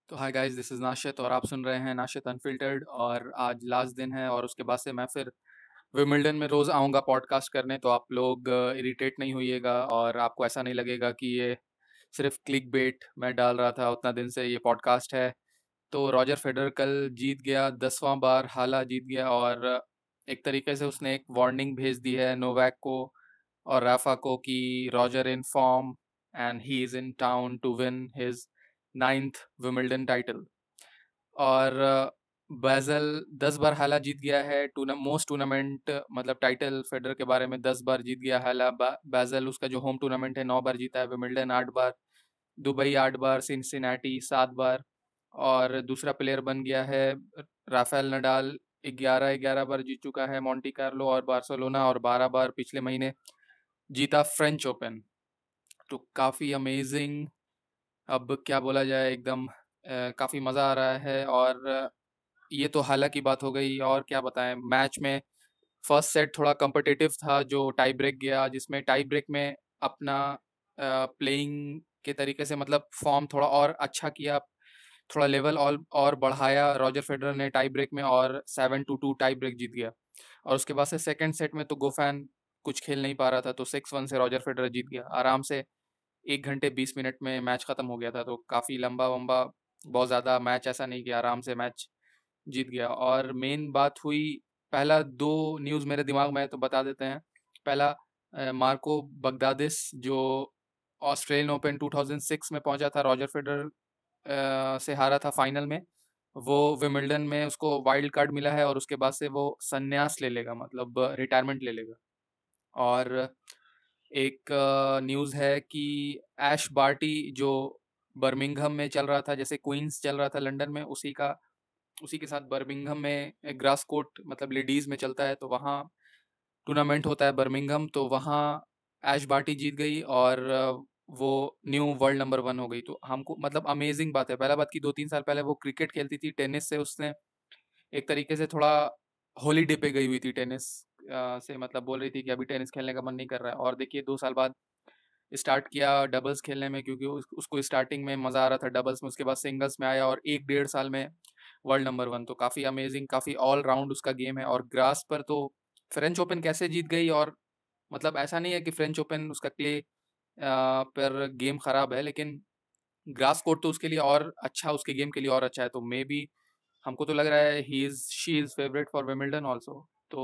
तो hi guys, this is Nashit और आप सुन रहे हैं नाशित अनफिल्टर्ड। और आज लास्ट दिन है और उसके बाद से मैं फिर विमिल्टन में रोज़ आऊँगा पॉडकास्ट करने। तो आप लोग इरिटेट नहीं होइएगा और आपको ऐसा नहीं लगेगा कि ये सिर्फ क्लिक बेट मैं डाल रहा था उतना दिन से। ये पॉडकास्ट है। तो रॉजर फेडरर कल जीत गया, 10वां बार हाला जीत गया। और एक तरीके से उसने एक वार्निंग भेज दी है नोवैक को और राफा को कि Roger in form and he is in town to win his 9th Wimbledon title. और बैजल 10 बार हाला जीत गया है। मोस्ट टूर्नामेंट मतलब टाइटल फेडरर के बारे में 10 बार जीत गया हाला। बैजल उसका जो होम टूर्नामेंट है 9 बार जीता है, विमिल्टन 8 बार, दुबई 8 बार, सिनसिनाटी 7 बार। और दूसरा प्लेयर बन गया है राफेल नडाल, 11 बार जीत चुका है मोंटी कार्लो और बार्सिलोना, और 12 बार पिछले महीने जीता फ्रेंच ओपन। तो काफ़ी अमेजिंग, अब क्या बोला जाए, एकदम काफ़ी मज़ा आ रहा है। और ये तो हालांकि बात हो गई, और क्या बताएं। मैच में फर्स्ट सेट थोड़ा कम्पिटिटिव था जो टाई ब्रेक गया, जिसमें टाई ब्रेक में अपना प्लेइंग के तरीके से मतलब फॉर्म थोड़ा और अच्छा किया, थोड़ा लेवल और बढ़ाया रॉजर फेडरर ने टाई ब्रेक में, और 7-2 टाई ब्रेक जीत गया। और उसके बाद से सेकंड सेट में तो गोफैन कुछ खेल नहीं पा रहा था, तो 6-1 से रॉजर फेडरर जीत गया आराम से। 1 घंटे 20 मिनट में मैच ख़त्म हो गया था। तो काफ़ी लंबा वंबा, बहुत ज़्यादा मैच ऐसा नहीं कि आराम से मैच जीत गया। और मेन बात हुई, पहला दो न्यूज़ मेरे दिमाग में है तो बता देते हैं। पहला, मार्को बगदादिस जो ऑस्ट्रेलियन ओपन 2006 में पहुंचा था, रॉजर फेडरर से हारा था फाइनल में। वो विमिल्टन में उसको वाइल्ड कार्ड मिला है और उसके बाद से वो संन्यास ले लेगा, मतलब रिटायरमेंट ले लेगा। और एक न्यूज़ है कि ऐश बार्टी जो बर्मिंघम में चल रहा था, जैसे क्वींस चल रहा था लंदन में, उसी के साथ बर्मिंघम में एक ग्रास कोर्ट मतलब लेडीज़ में चलता है, तो वहाँ टूर्नामेंट होता है बर्मिंघम। तो वहाँ ऐश बार्टी जीत गई और वो न्यू वर्ल्ड नंबर 1 हो गई। तो हमको मतलब अमेजिंग बात है। पहला बात कि 2-3 साल पहले वो क्रिकेट खेलती थी, टेनिस से उसने एक तरीके से थोड़ा हॉलीडे पे गई हुई थी टेनिस से, मतलब बोल रही थी कि अभी टेनिस खेलने का मन नहीं कर रहा है। और देखिए 2 साल बाद स्टार्ट किया डबल्स खेलने में, क्योंकि उसको स्टार्टिंग में मज़ा आ रहा था डबल्स में, उसके बाद सिंगल्स में आया और 1 डेढ़ साल में वर्ल्ड नंबर 1। तो काफ़ी अमेजिंग, काफ़ी ऑल राउंड उसका गेम है। और ग्रास पर तो फ्रेंच ओपन कैसे जीत गई, और मतलब ऐसा नहीं है कि फ्रेंच ओपन उसका क्ले पर गेम ख़राब है, लेकिन ग्रास कोर्ट तो उसके लिए और अच्छा, उसके गेम के लिए और अच्छा है। तो मे बी, हमको तो लग रहा है she is favourite for Wimbledon also. तो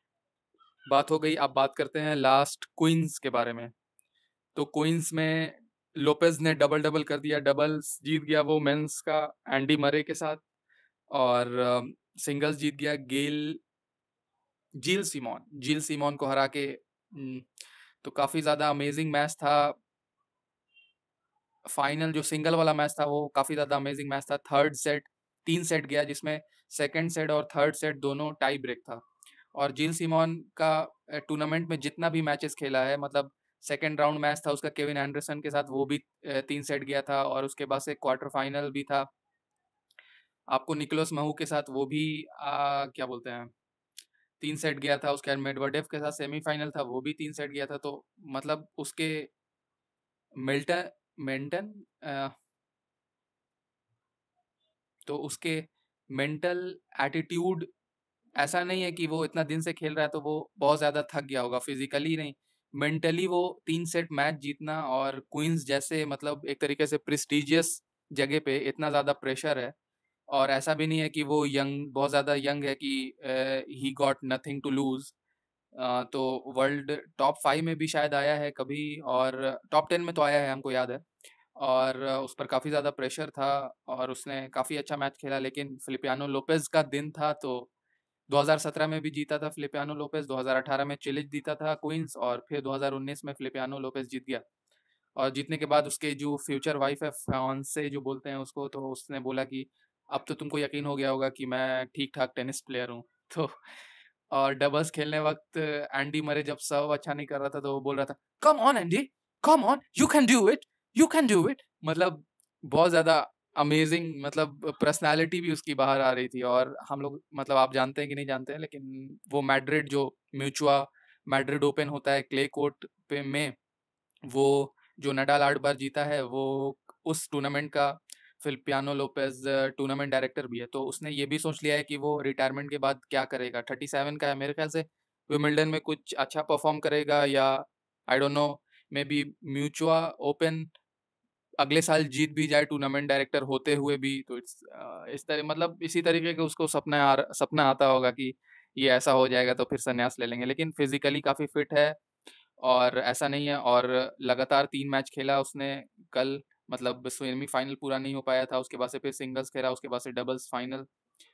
बात हो गई, अब बात करते हैं लास्ट क्वींस के बारे में। तो क्वींस में लोपेज ने डबल डबल कर दिया, डबल्स जीत गया वो मेंस का एंडी मरे के साथ, और सिंगल्स जीत गया जील सीमोन को हरा के। तो काफ़ी ज़्यादा अमेजिंग मैच था। फाइनल जो सिंगल वाला मैच था वो काफ़ी ज़्यादा अमेजिंग मैच था। थर्ड सेट 3 सेट गया, जिसमें सेकंड सेट और थर्ड सेट दोनों टाई ब्रेक था। और जील सीमोन का टूर्नामेंट में जितना भी मैचेस खेला है, मतलब सेकंड राउंड मैच था उसका केविन एंडरसन के साथ, वो भी 3 सेट गया था। और उसके बाद से क्वार्टर फाइनल भी था आपको निकोलस महू के साथ, वो भी क्या बोलते हैं, 3 सेट गया था। उसके बाद मेडवेडेव के साथ सेमीफाइनल था, वो भी 3 सेट गया था। तो मतलब उसके मिल्टन मेंटन तो उसके मेंटल एटीट्यूड, ऐसा नहीं है कि वो इतना दिन से खेल रहा है तो वो बहुत ज़्यादा थक गया होगा, फिजिकली नहीं, मेंटली। वो 3 सेट मैच जीतना और क्वींस जैसे मतलब एक तरीके से प्रेस्टिजियस जगह पे इतना ज़्यादा प्रेशर है। और ऐसा भी नहीं है कि वो बहुत ज़्यादा यंग है कि he got nothing to lose. तो वर्ल्ड टॉप 5 में भी शायद आया है कभी, और टॉप 10 में तो आया है, हमको याद है। और उस पर काफ़ी ज़्यादा प्रेशर था और उसने काफ़ी अच्छा मैच खेला। लेकिन फिलिपियानो लोपेज का दिन था, तो 2017 में भी जीता था फिलिपियानो लोपेज, 2018 में चिलिच जीता था क्वींस, और फिर 2019 में फिलिपियानो लोपेज जीत गया। और जीतने के बाद उसके जो फ्यूचर वाइफ है, फियांसे जो बोलते हैं उसको, तो उसने बोला कि अब तो तुमको यकीन हो गया होगा कि मैं ठीक ठाक टेनिस प्लेयर हूँ। तो और डबल्स खेलने वक्त एंडी मरे जब सर्व अच्छा नहीं कर रहा था तो वो बोल रहा था, come on Andy, come on, you can do it, you can do it. मतलब बहुत ज़्यादा अमेजिंग, मतलब पर्सनालिटी भी उसकी बाहर आ रही थी। और हम लोग, मतलब आप जानते हैं कि नहीं जानते हैं, लेकिन वो मैड्रिड जो म्यूचुआ मैड्रिड ओपन होता है क्ले कोर्ट पे में, वो जो नडाल 8 बार जीता है, वो उस टूर्नामेंट का फिलिपियानो लोपेज टूर्नामेंट डायरेक्टर भी है, तो उसने ये भी सोच लिया है कि वो रिटायरमेंट के बाद क्या करेगा। 37 का है, मेरे ख्याल से विमिल्डन में कुछ अच्छा परफॉर्म करेगा, या I don't know, maybe Mutua Open अगले साल जीत भी जाए टूर्नामेंट डायरेक्टर होते हुए भी। तो इस तरह, मतलब इसी तरीके का उसको सपना आता होगा कि ये ऐसा हो जाएगा तो फिर संन्यास ले लेंगे। लेकिन फिजिकली काफ़ी फिट है, और ऐसा नहीं है। और लगातार 3 मैच खेला उसने कल, मतलब सेमीफाइनल पूरा नहीं हो पाया था, उसके बाद से फिर सिंगल्स खेला, उसके बाद से डबल्स फाइनल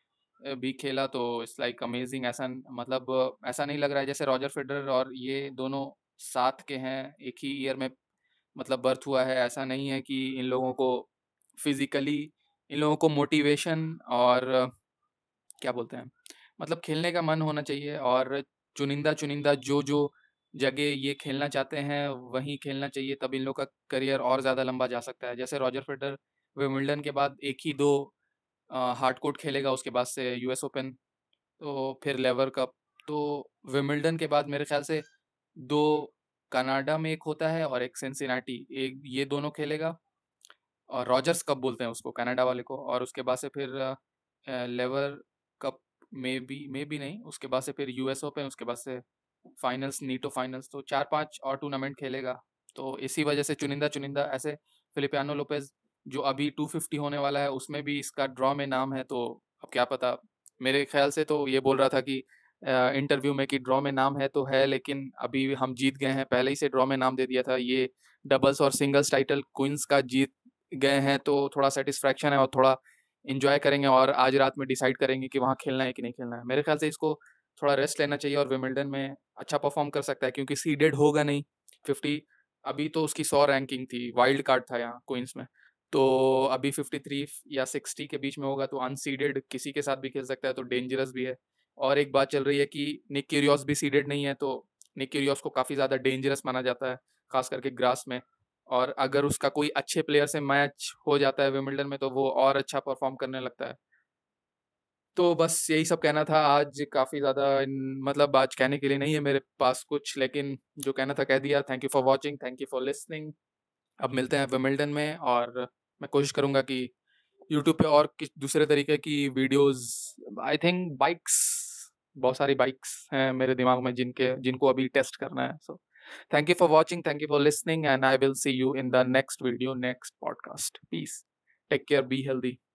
भी खेला। तो इट्स लाइक अमेजिंग। ऐसा मतलब ऐसा नहीं लग रहा है जैसे रॉजर फेडरर और ये दोनों साथ के हैं, एक ही ईयर में मतलब बर्थ हुआ है। ऐसा नहीं है कि इन लोगों को फिजिकली, इन लोगों को मोटिवेशन और क्या बोलते हैं, मतलब खेलने का मन होना चाहिए, और चुनिंदा चुनिंदा जो जो जगह ये खेलना चाहते हैं वहीं खेलना चाहिए, तब इन लोग का करियर और ज़्यादा लंबा जा सकता है। जैसे रॉजर फेडरर विंबलडन के बाद एक ही दो हार्ड कोर्ट खेलेगा, उसके बाद से यूएस ओपन, तो फिर लेवर कप। तो विंबलडन के बाद मेरे ख्याल से दो कनाडा में एक होता है और एक सिंसिनाटी, एक ये दोनों खेलेगा, और रॉजर्स कप बोलते हैं उसको कनाडा वाले को। और उसके बाद से फिर लेवर कप में भी नहीं, उसके बाद से फिर यूएस ओपन, उसके बाद से फाइनल्स, नीटो फाइनल्स। तो 4-5 और टूर्नामेंट खेलेगा। तो इसी वजह से चुनिंदा चुनिंदा ऐसे फिलिपियानो लोपेज जो अभी 250 होने वाला है उसमें भी इसका ड्रॉ में नाम है। तो अब क्या पता, मेरे ख्याल से तो ये बोल रहा था कि इंटरव्यू में कि ड्रॉ में नाम है तो है, लेकिन अभी हम जीत गए हैं, पहले ही से ड्रॉ में नाम दे दिया था। ये डबल्स और सिंगल्स टाइटल क्वींस का जीत गए हैं, तो थोड़ा सेटिस्फैक्शन है और थोड़ा इंजॉय करेंगे, और आज रात में डिसाइड करेंगे कि वहाँ खेलना है कि नहीं खेलना है। मेरे ख्याल से इसको थोड़ा रेस्ट लेना चाहिए, और विमिल्टन में अच्छा परफॉर्म कर सकता है क्योंकि सीडेड होगा नहीं 50। अभी तो उसकी 100 रैंकिंग थी, वाइल्ड कार्ड था यहाँ क्वींस में, तो अभी 53 या 60 के बीच में होगा, तो अनसीडेड किसी के साथ भी खेल सकता है, तो डेंजरस भी है। और एक बात चल रही है कि निक क्यूरियोस भी सीडेड नहीं है, तो निक क्यूरियोस को काफ़ी ज़्यादा डेंजरस माना जाता है, खास करके ग्रास में। और अगर उसका कोई अच्छे प्लेयर से मैच हो जाता है विमिल्टन में, तो वो और अच्छा परफॉर्म करने लगता है। तो बस यही सब कहना था आज। काफ़ी ज़्यादा मतलब आज कहने के लिए नहीं है मेरे पास कुछ, लेकिन जो कहना था कह दिया। Thank you for watching, thank you for listening. अब मिलते हैं विमिल्टन में, और मैं कोशिश करूँगा कि यूट्यूब पे और किस दूसरे तरीके की वीडियोस, आई थिंक बाइक्स, बहुत सारी बाइक्स हैं मेरे दिमाग में जिनको अभी टेस्ट करना है। So thank you for watching, thank you for listening, and I will see you in the next video, next podcast. Peace, take care, be healthy.